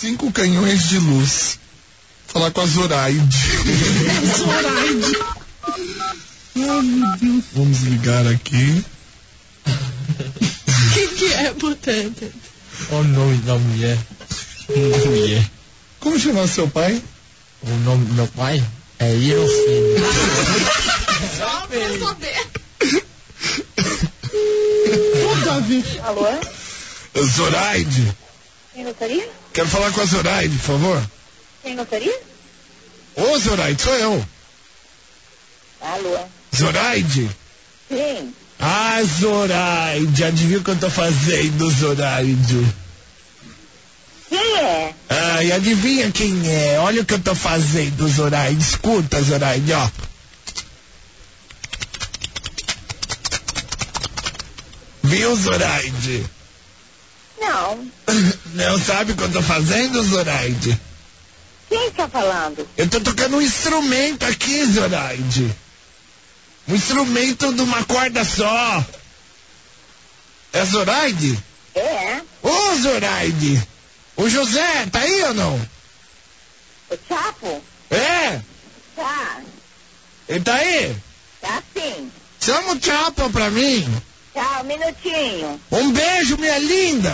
5 canhões de luz. Falar com a Zoraide. Zoraide. Ai, meu Deus. Vamos ligar aqui. O que é, portanto? O nome da mulher. Como chama seu pai? O nome do meu pai é Hirofino. Só pra saber. Alô? Zoraide. Quem gostaria? Quero falar com a Zoraide, por favor. Quem gostaria? Ô, Zoraide, sou eu. Alô? Zoraide? Sim. Ah, Zoraide, adivinha o que eu tô fazendo, Zoraide? Quem é? Ai, adivinha quem é? Olha o que eu tô fazendo, Zoraide. Escuta, Zoraide, ó. Viu, Zoraide? Não. Não sabe o que eu tô fazendo, Zoraide? Quem está falando? Eu tô tocando um instrumento aqui, Zoraide. Um instrumento de uma corda só. É Zoraide? É. Ô, Zoraide. O José, tá aí ou não? O Chapo? É? Tá. Ele tá aí? Tá sim. Chama o Chapo pra mim. Tá, um minutinho. Um beijo, minha linda.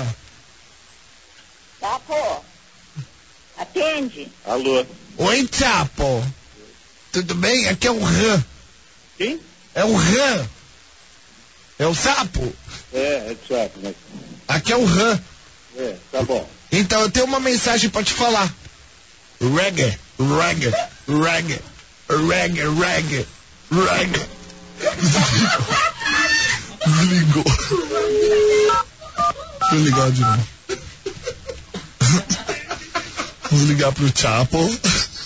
Chapo. Atende. Alô? Oi, Chapo. Tudo bem? Aqui é o Rã. Quem? É o Rã. É o sapo? É Chapo, mas... Aqui é o Rã. tá bom. Então, eu tenho uma mensagem pra te falar. Reggae, reggae, reggae, reggae, reggae, reggae. Desligou. Deixa eu ligar de novo. Vamos ligar pro Chapo.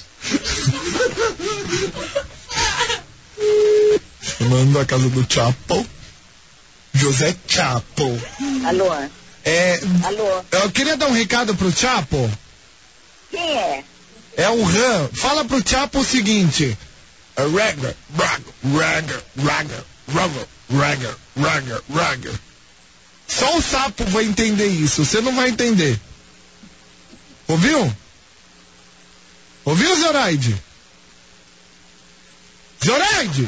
Chamando a casa do Chapo. José Chapo. Alô? Alô? Eu queria dar um recado pro Chapo. Quem é? É o Ram. Fala pro Chapo o seguinte. Reggae, reggae, reggae, reggae, reggae, reggae, reggae. Só o sapo vai entender isso. Você não vai entender. Ouviu? Ouviu, Zoraide? Zoraide!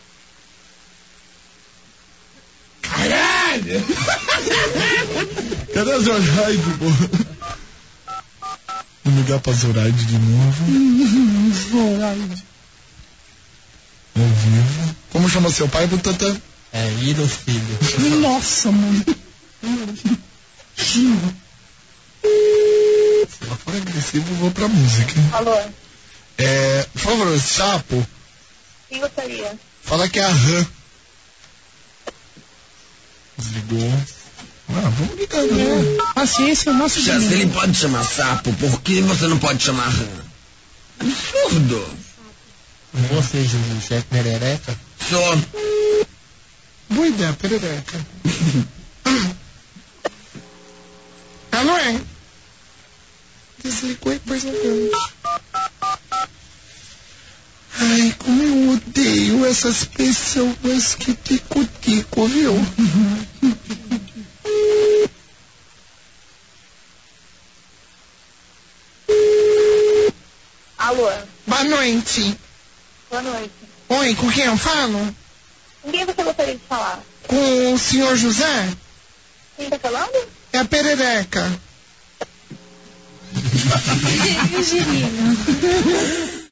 Caralho! Cadê a Zoraide, pô? Vou ligar pra Zoraide de novo. Zoraide. Ao vivo. Como chama seu pai, Butantan? É Hirofino. Nossa, mano. Se ela for agressiva, eu vou pra música. Alô? Por favor, Chapo. Quem gostaria? Fala que é a Rã. Desligou. Vamos ligar, né? Paciência, o nosso Já se ele pode chamar sapo, por que você não pode chamar rã? Absurdo. Você, José Perereca? Só. Boa ideia, perereca. Alô, é? Desligou e depois não deu. Ai, como eu odeio essas pessoas que tico-tico, viu? Alô? Boa noite. Boa noite. Oi, com quem eu falo? Com quem você gostaria de falar? Com o senhor José? Quem tá falando? É a perereca. Virgilino.